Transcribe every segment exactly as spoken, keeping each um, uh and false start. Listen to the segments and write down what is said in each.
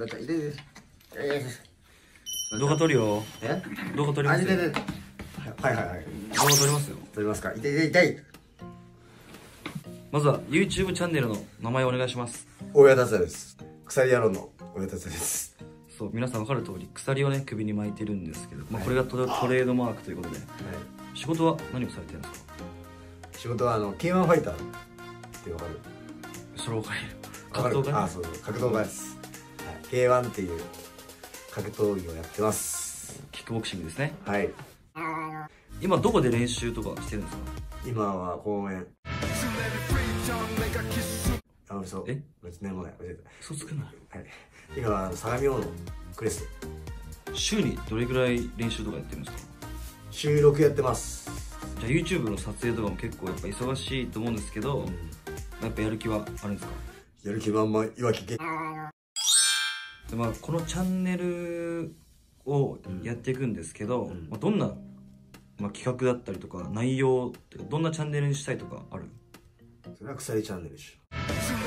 っちゃ痛いです。 動画撮るよ。 え？ 動画撮りますよ。 はいはいはい。 動画撮りますよ。 撮りますか。痛い痛い痛い。 まずは YouTube チャンネルの名前をお願いします。 大谷達也です。鎖野郎の大谷達也です。 そう、皆さん分かる通り鎖をね首に巻いてるんですけど、まあこれがトレードマークということで、はい、仕事は何をされてるんですか？ 仕事はあの ケーワン ファイターってわかる？ それ分かる。 格闘家？あ、そう格闘家です。はい、ケーワン っていう格闘技をやってます。 キックボクシングですね。 はい。 今どこで練習とかしてるんですか？ 今は公園。あ、嘘。え？別にもない。 嘘つくな。 はい。今は相模大野クレスト。 週にどれぐらい練習とかやってるんですか？ 週ろくやってます。じゃあ YouTube の撮影とかも結構やっぱ忙しいと思うんですけど、うん、やっぱやる気はあるんですか？ やる気満々、いわきけ。で、 まあこのチャンネルをやっていくんですけど、うん、まあどんな、まあ、企画だったりとか内容ってどんなチャンネルにしたいとかある？ それは鎖チャンネルでしょ。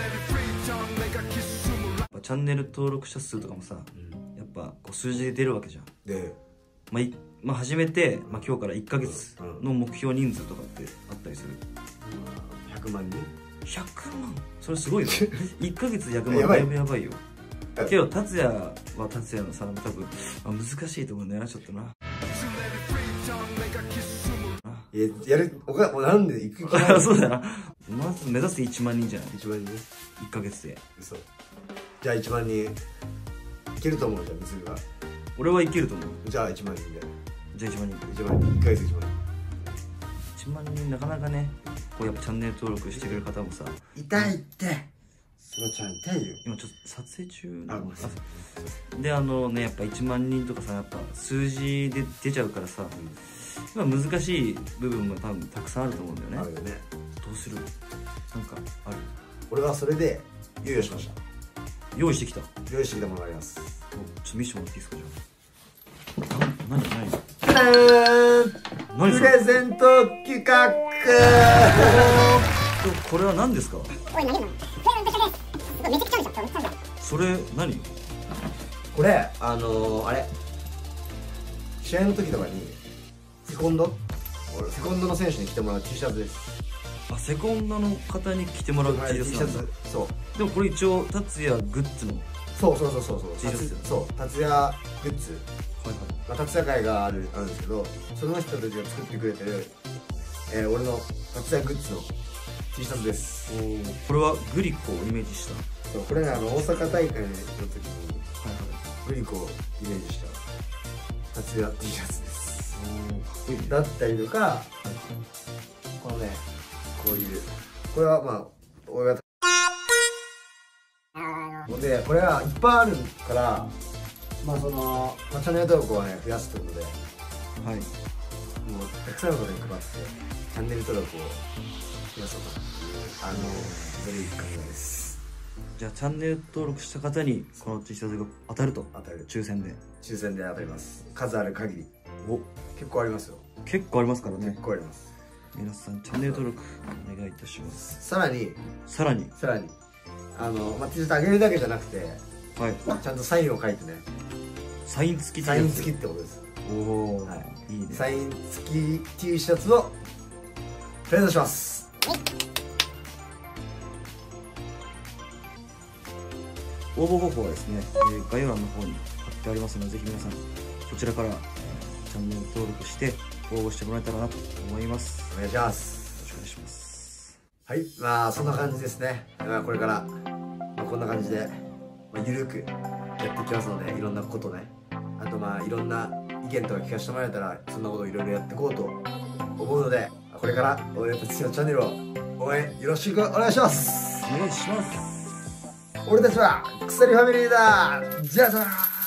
チャンネル登録者数とかもさ、うん、やっぱこう数字で出るわけじゃん。で、まあいまあ、初めて、まあ、今日からいっかげつの目標人数とかってあったりする？ ひゃくまんにん？ ひゃくまん？それすごいよ。いっかげつひゃくまんだいぶやばいよ。けど達也は達也のさ、多分難しいと思うんだよな、ちょっとな。 や, やるおかもうなんで行く気ないそうだな。まず目指すいちまんにんじゃない？ いちまんにんね。 いっかげつで。 嘘。じゃあいちまんにんいけると思うじゃん、水が。 俺はいけると思う。 じゃあいちまんにんで。 じゃあいちまんにん。 いちまんにん。いっかげついちまんにん。 いちまんにんなかなかね、こうやっぱチャンネル登録してくれる方もさ。 痛いって。そらちゃん痛いよ。 今ちょっと撮影中あ、ごめんなさい。で、あのね、やっぱいちまんにんとかさ、やっぱ数字で出ちゃうからさ、うん、難しい部分も多分たくさんあると思うんだよね。 あるよね。どうする？なんかある？ 俺はそれで用意しました。 用意してきた？ 用意してきたものがあります。ちょっと見せてもらっていいですか？じゃあ。何何何？プレゼント企画。 これは何ですか？ おい、何？めちゃくちゃあるじゃん。 それ何？ これあのー、あれ試合の時とかにセコンドセコンドの選手に着てもらう T シャツです。 あ、セコンドの方に着てもらう T シャツなんだ。そう。でもこれ一応達也グッズの。 そうそうそうそうそう。T シャツ。そう達也グッズ。はいはい。まあ達也会があるあるんですけど、その人たちが作ってくれてる、えー、俺の達也グッズの T シャツです。 おお。これはグリコをイメージした。 そう、これね、あの大阪大会の時に、はいはい、グリコをイメージした達也 T シャツです。おお、かっこいいね。だったりとか、はい、このね、こういうこれはまあ俺がで、これはいっぱいあるからまあその、まあ、チャンネル登録をね増やすということで、はい、もうたくさんの方に配ってチャンネル登録を増やそうかなっていうあのそれいい考えです。 じゃあチャンネル登録した方にこの T シャツが当たると？当たる。抽選で抽選で当たります。数ある限り。お、結構ありますよ。 結構ありますからね。 結構あります。 皆さんチャンネル登録お願いいたします。 さらにさらにさらにあの、まあ、T シャツあげるだけじゃなくて、はい、ちゃんとサインを書いてね。 サイン付きサイン付きってことです。おお、はい、いいね。サイン付き T シャツをプレゼントします。 応募方法はですね、えー、概要欄の方に貼ってありますので、ぜひ皆さんこちらから、えー、チャンネル登録して応募してもらえたらなと思います。 お願いします。よろしくお願いします。はい、まあそんな感じですね。まあこれから、まあ、こんな感じで、まあ、ゆるくやっていきますので、いろんなことね、あとまあいろんな意見とか聞かせてもらえたら、そんなことをいろいろやっていこうと思うので、これから俺たちのチャンネルを応援よろしくお願いします。 お願いします。 俺たちは鎖ファミリーだ。じゃあさ。